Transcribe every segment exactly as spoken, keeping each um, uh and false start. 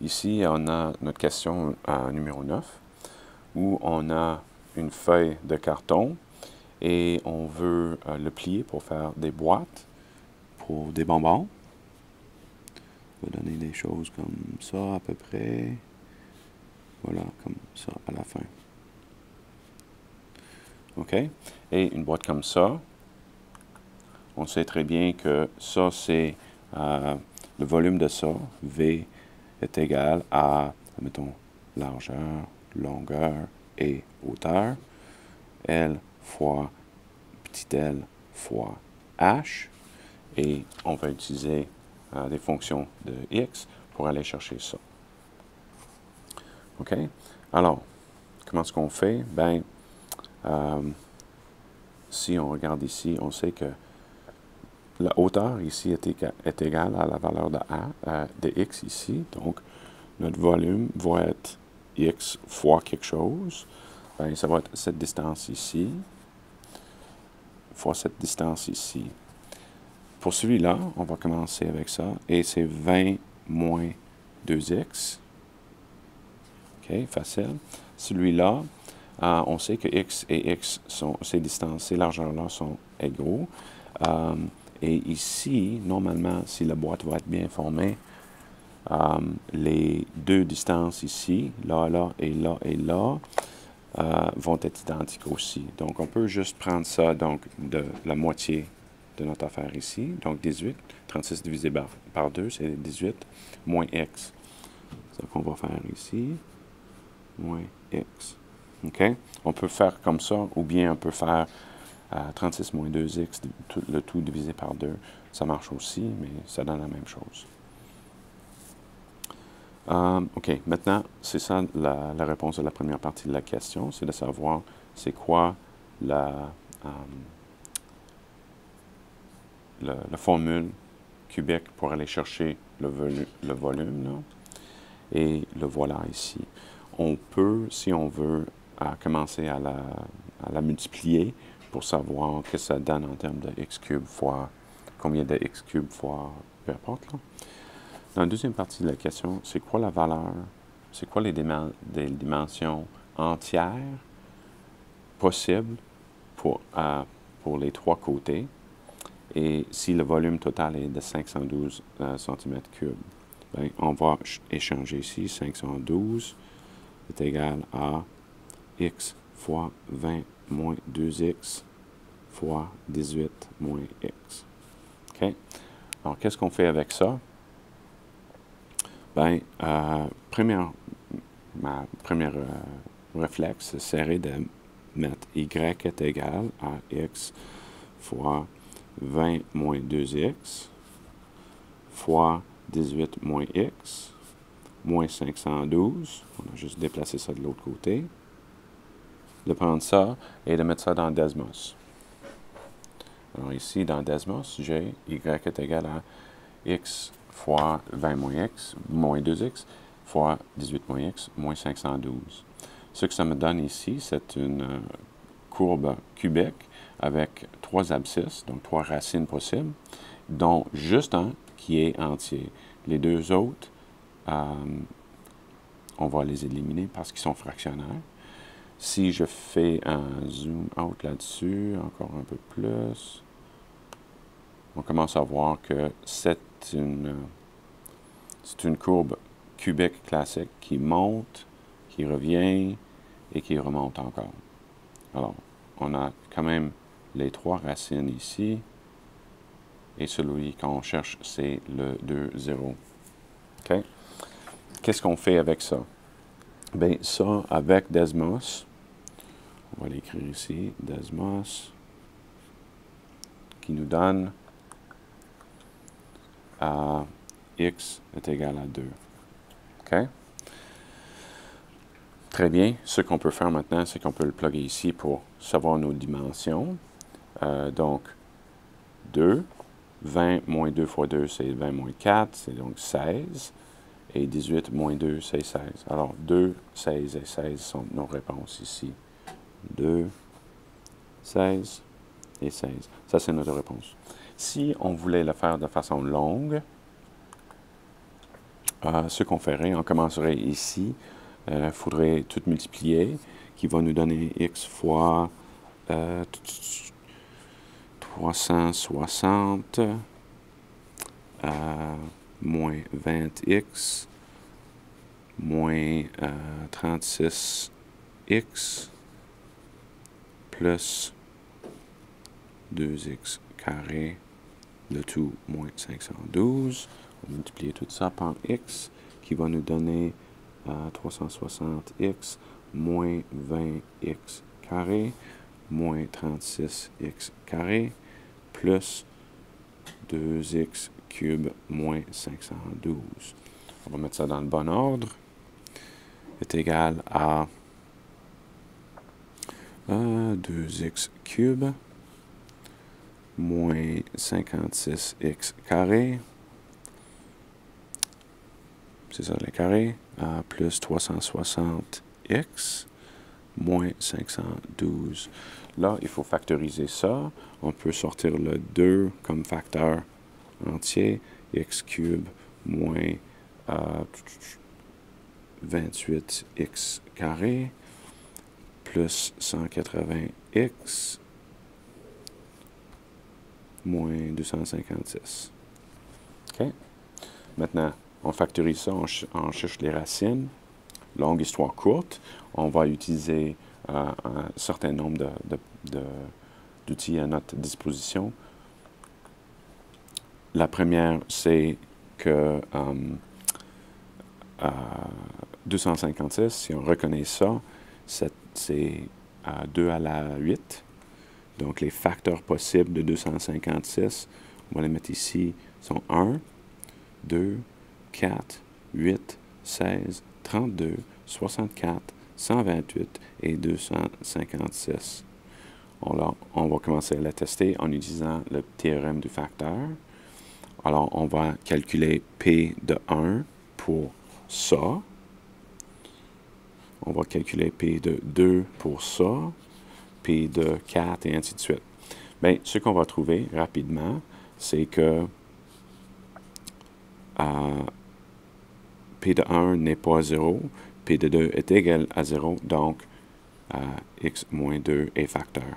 ici, on a notre question euh, numéro neuf, où on a une feuille de carton et on veut euh, le plier pour faire des boîtes pour des bonbons. On va donner des choses comme ça à peu près. Voilà, comme ça à la fin. OK? Et une boîte comme ça, on sait très bien que ça, c'est euh, le volume de ça, V, est égal à, mettons, largeur, longueur et hauteur, L fois petit l fois H, et on va utiliser euh, des fonctions de X pour aller chercher ça. OK? Alors, comment est-ce qu'on fait? Ben, euh, si on regarde ici, on sait que la hauteur ici est, éga, est égale à la valeur de, A, euh, de X ici. Donc, notre volume va être X fois quelque chose. Ben, ça va être cette distance ici fois cette distance ici. Pour celui-là, on va commencer avec ça. Et c'est vingt moins deux x. OK, facile. Celui-là, euh, on sait que x et x, sont, ces distances, ces largeurs-là sont égaux. Euh, et ici, normalement, si la boîte va être bien formée, euh, les deux distances ici, là, là et là et là, euh, vont être identiques aussi. Donc, on peut juste prendre ça, donc, de la moitié de notre affaire ici. Donc, dix-huit. trente-six divisé par, par deux, c'est dix-huit, moins x. C'est ça qu'on va faire ici, moins x. OK? On peut faire comme ça, ou bien on peut faire euh, trente-six moins deux x, tout, le tout divisé par deux. Ça marche aussi, mais ça donne la même chose. Um, OK, maintenant, c'est ça la, la réponse de la première partie de la question, c'est de savoir c'est quoi la, um, la, la formule cubique pour aller chercher le, volu le volume, là. Et le voilà ici. On peut, si on veut, à commencer à la, à la multiplier pour savoir ce que ça donne en termes de x cube fois, combien de x cube fois, peu importe, là. Dans la deuxième partie de la question, c'est quoi la valeur, c'est quoi les, dimen des dimensions entières possibles pour, euh, pour les trois côtés, et si le volume total est de cinq cent douze euh, centimètres cubes. Bien, on va échanger ici, cinq cent douze est égal à x fois vingt moins deux x fois dix-huit moins x. OK? Alors, qu'est-ce qu'on fait avec ça? Bien, euh, première, ma première euh, réflexe serait de mettre y est égal à x fois vingt moins deux x fois dix-huit moins x moins cinq cent douze. On a juste déplacé ça de l'autre côté. De prendre ça et de mettre ça dans Desmos. Alors ici, dans Desmos, j'ai y est égal à x fois vingt moins x, moins deux x, fois dix-huit moins x, moins cinq cent douze. Ce que ça me donne ici, c'est une euh, courbe cubique avec trois abscisses, donc trois racines possibles, dont juste un qui est entier. Les deux autres, euh, on va les éliminer parce qu'ils sont fractionnaires. Si je fais un zoom out là-dessus, encore un peu plus, on commence à voir que c'est une, c'est une courbe cubique classique qui monte, qui revient et qui remonte encore. Alors, on a quand même les trois racines ici, et celui qu'on cherche, c'est le deux, zéro. OK? Qu'est-ce qu'on fait avec ça? Bien, ça, avec Desmos, on va l'écrire ici, Desmos, qui nous donne euh, x est égal à deux. OK? Très bien. Ce qu'on peut faire maintenant, c'est qu'on peut le plugger ici pour savoir nos dimensions. Euh, donc, deux. vingt moins deux fois deux, c'est vingt moins quatre, c'est donc seize. Et dix-huit moins deux, c'est seize. Alors, deux, seize et seize sont nos réponses ici. deux, seize et seize. Ça, c'est notre réponse. Si on voulait le faire de façon longue, euh, ce qu'on ferait, on commencerait ici. Il euh, faudrait tout multiplier, qui va nous donner x fois euh, trois cent soixante euh, moins vingt x moins euh, trente-six x plus deux x carré, le tout moins cinq cent douze. On va multiplier tout ça par x, qui va nous donner euh, trois cent soixante x moins vingt x carré, moins trente-six x carré, plus deux x cube moins cinq cent douze. On va mettre ça dans le bon ordre. Est égal à euh, deux x cube moins cinquante-six x carré, c'est ça le carré, euh, plus trois cent soixante x moins cinq cent douze. Là, il faut factoriser ça. On peut sortir le deux comme facteur entier, x cube moins euh, vingt-huit x carré plus cent quatre-vingts x moins deux cent cinquante-six. OK? Maintenant, on factorise ça, on, ch on cherche les racines. Longue histoire courte, on va utiliser euh, un certain nombre de, de, de, d'outils à notre disposition. La première, c'est que euh, euh, deux cent cinquante-six, si on reconnaît ça, c'est euh, deux à la huit. Donc, les facteurs possibles de deux cent cinquante-six, on va les mettre ici, sont un, deux, quatre, huit, seize, trente-deux, soixante-quatre, cent vingt-huit et deux cent cinquante-six. On, là, on va commencer à la tester en utilisant le théorème du facteur. Alors, on va calculer P de un pour ça. On va calculer P de deux pour ça. P de quatre et ainsi de suite. Bien, ce qu'on va trouver rapidement, c'est que euh, P de un n'est pas zéro, P de deux est égal à zéro, donc euh, x moins deux est facteur.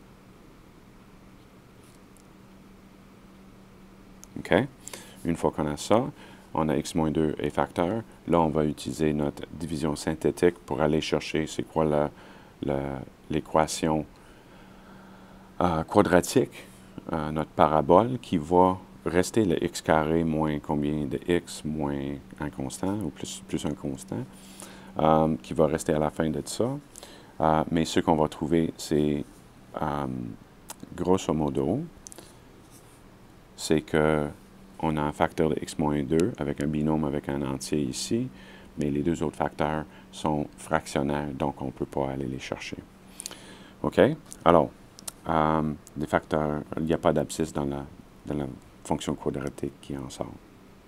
OK? Une fois qu'on a ça, on a x moins deux est facteur. Là, on va utiliser notre division synthétique pour aller chercher c'est quoi la, la, l'équation euh, quadratique, euh, notre parabole, qui va rester le x carré moins combien de x moins un constant, ou plus, plus un constant, euh, qui va rester à la fin de ça. Euh, mais ce qu'on va trouver, c'est euh, grosso modo, c'est que on a un facteur de x moins deux avec un binôme avec un entier ici, mais les deux autres facteurs sont fractionnaires, donc on ne peut pas aller les chercher. OK? Alors, euh, les facteurs, il n'y a pas d'abscisse dans la, dans la fonction quadratique qui en sort.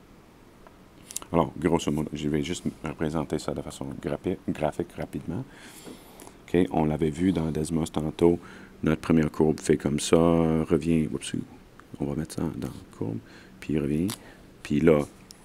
Alors, grosso modo, je vais juste représenter ça de façon graphique, graphique rapidement. OK? On l'avait vu dans Desmos tantôt, notre première courbe fait comme ça, revient, oups, on va mettre ça dans la courbe, puis il revient, puis là,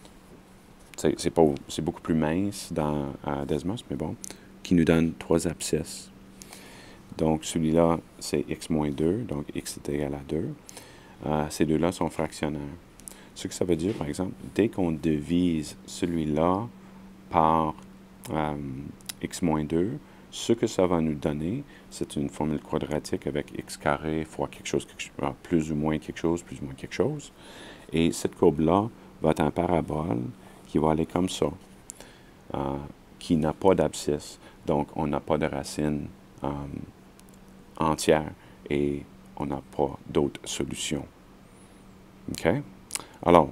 c'est beaucoup plus mince dans euh, Desmos, mais bon, qui nous donne trois abscisses. Donc, celui-là, c'est x moins deux, donc x est égal à deux. Euh, ces deux-là sont fractionnaires. Ce que ça veut dire, par exemple, dès qu'on divise celui-là par euh, x moins deux, ce que ça va nous donner, c'est une formule quadratique avec x carré fois quelque chose, quelque chose, plus ou moins quelque chose, plus ou moins quelque chose. Et cette courbe-là va être un parabole qui va aller comme ça, euh, qui n'a pas d'abscisse. Donc, on n'a pas de racine euh, entière et on n'a pas d'autre solution. OK? Alors,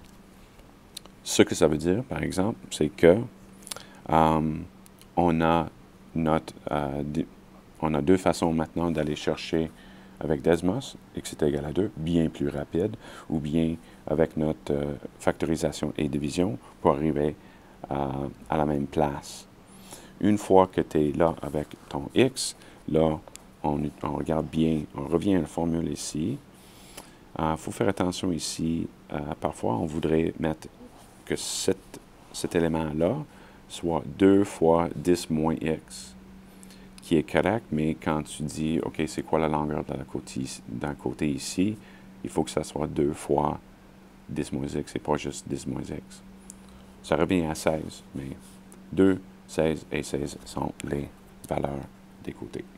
ce que ça veut dire, par exemple, c'est que euh, on a notre, euh, on a deux façons maintenant d'aller chercher avec Desmos, x est égal à deux, bien plus rapide, ou bien avec notre euh, factorisation et division pour arriver euh, à la même place. Une fois que tu es là avec ton x, là, on, on regarde bien, on revient à la formule ici. Il euh, faut faire attention ici. Euh, parfois, on voudrait mettre que cette cet élément-là soit deux fois dix moins x, qui est correct, mais quand tu dis, OK, c'est quoi la longueur de la côté, d'un côté ici, il faut que ça soit deux fois dix moins x, et pas juste dix moins x. Ça revient à seize, mais deux, seize et seize sont les valeurs des côtés.